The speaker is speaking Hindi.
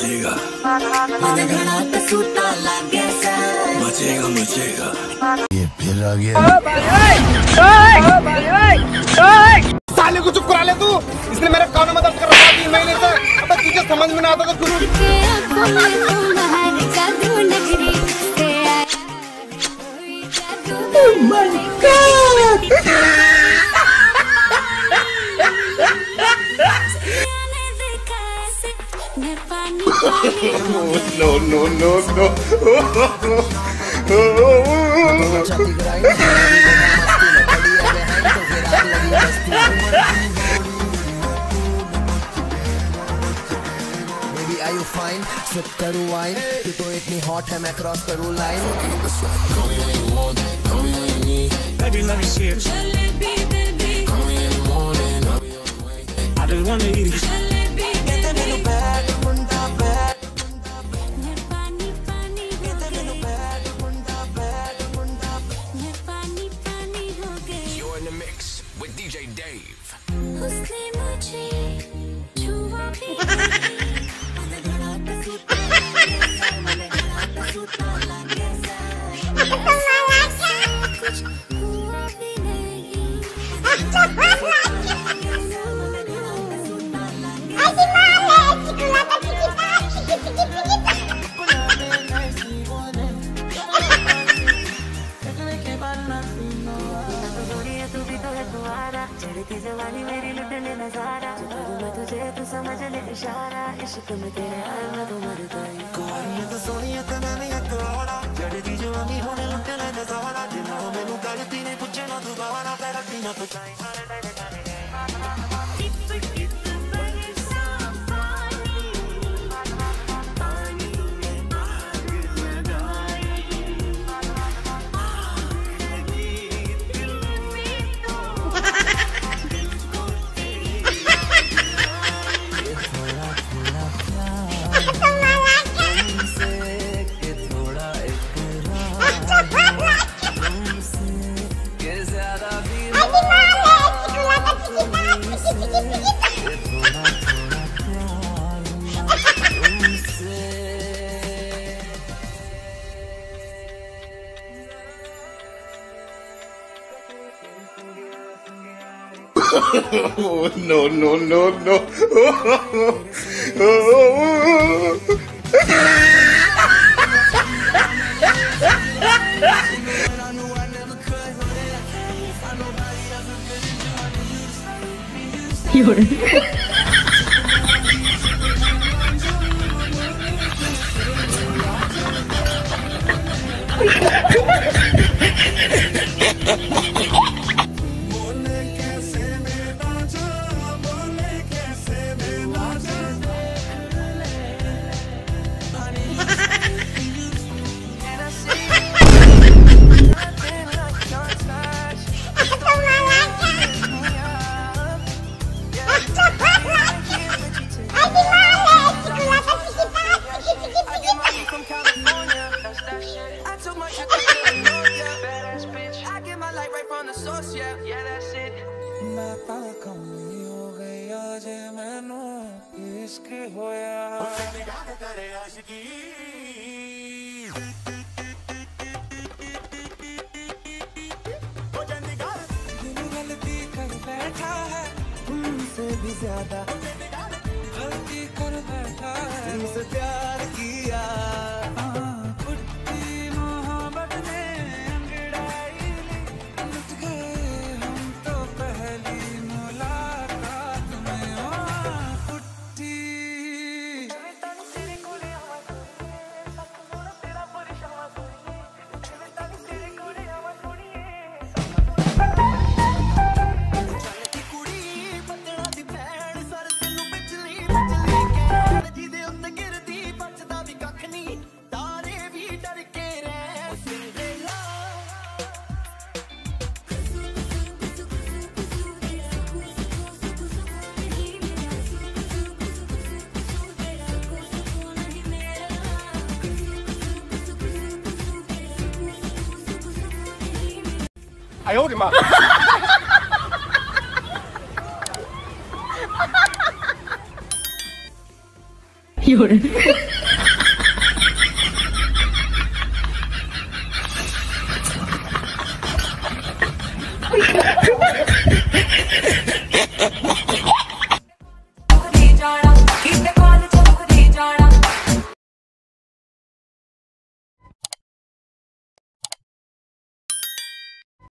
मचेगा मचेगा। ये फिर आ गया। साले को चुप करा ले तू, इसने मेरे कानों में दर्द कर रखा 3 महीने से। अब तुझे समझ में ना आता तो गुरु no no no no Baby are you fine? Sip करूँ wine, तू तो इतनी hot है मैं cross करूँ line. Call me when you want, call me when you need. Baby let me see it. Jalebi baby. Call me in the morning, I'll be on the way. I just wanna eat it. Jalebi baby. You're in the mix with DJ Dave. उसने मुझे छुआ भी कुछ हुआ भी नहीं। चढ़ती जवानी मेरी लुटने नजारा, जो करूँ मैं तुझे तू समझ ले इशारा, इश्क में तेरे आए मैं तो मर गई। कोई तो सोनिया तो मैंने एक करोड़ा, चढ़ती जवानी होने लुटने नजारा, जिन्हों मैंने करती ने कुछ ना दोबारा तेरा पीना तो चाहिए। Oh, no no no no ज्यादा गलती कर बैठा है, तुमसे प्यार किया। उठती मोहब्बत ने अंगड़ाई ली, लुट गए हम तो पहली मुलाकात में। उठती I owed him up. 有人。